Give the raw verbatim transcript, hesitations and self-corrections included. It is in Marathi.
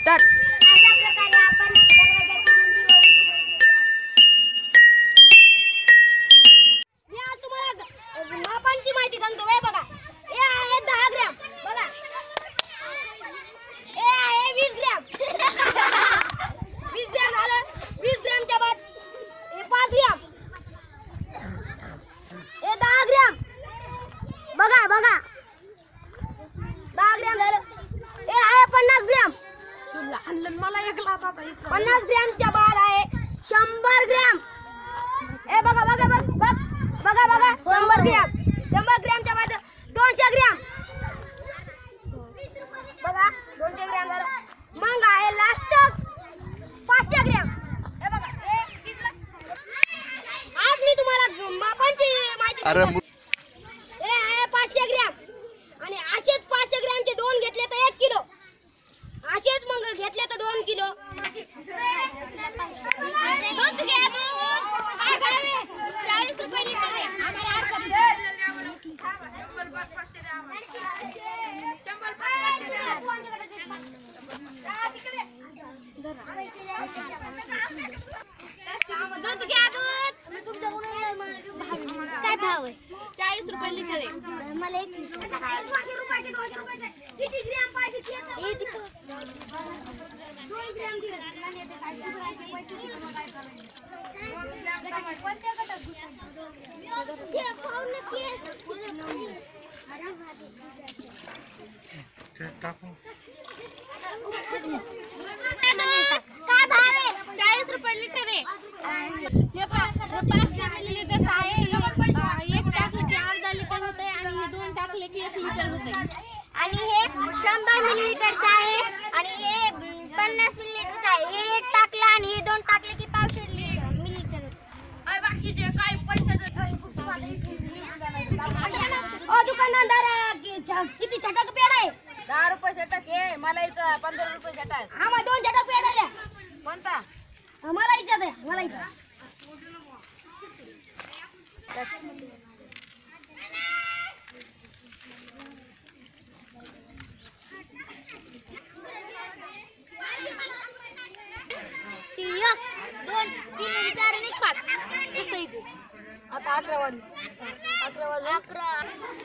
स्टार्ट. अशा प्रकारे आपण दरवाजाची रुंदी मी आज तुम्हाला मापांची माहिती सांगतो. हे बघा, हे आहे दहा ग्रॅम. बघा, हे आहे वीस ग्रॅम. वीस ग्रॅम झालं. वीस ग्रॅमच्या बाद हे पाच ग्रॅम. हे दहा ग्रॅम. बघा बघा, दहा ग्रॅम झालं. हे आहे पन्नास ग्रॅम. मला एक लाभ पन्नास ग्रॅमच्या बाद आहे शंभर ग्रॅम. हे बघा बघा बघ बघ बघा बघा शंभर ग्रॅम. शंभर ग्रॅमच्या बाद दोनशे ग्रॅम. बघा दोनशे ग्रॅम झालं. मग आहे लास्ट पाचशे ग्रॅम. हे बघा, हे आज मी तुम्हाला मापांची माहिती सांगतो. हे आहे पाचशे ग्रॅम आणि असेच पाचशे ग्रॅमचे दोन घेतले तर एक किलो. असेच मग घेतले तर दोन किलो. दूध घ्या, दूध काय खावे चाळीस रुपये लिटर आहे. आम्हाला अर्धा दूध घ्या, दूध काय भाव आहे? चाळीस रुपये लिटर आहे. मला एक लिटर रुपयाचे दोनशे रुपयाचे किती ग्रॅम पाहिजे? दोन ग्रॅम दिले. कोणत्या गटात काय भाव आहे? चाळीस रुपये लिटर आहे. हे पाचशे मिलीलिटरचं आहे. एक टाकले की अर्धा लिटर होते आणि हे दोन टाकले की एक लिटर होते. आणि हे शंभर मिलीलिटरचं आहे आणि हे पन्नास मिलीलिटरचं आहे. हे एक टाकलं आणि हे दोन टाकले की पाचशे मिलीलिटर होते. बाकीचे काय पैसे दुकानदार किती छटाक पेड आहे? दहा रुपये छटाक आहे. मला इथं पंधरा रुपये छटाक. आम्हाला दोन छटाक पेड द्या. कोणता? मला इच्छा द्या. मला इच्छा एक दोन तीन चार आणि पाच कसं इथे आता अकरा वाजले. अकरा वाजले. अकरा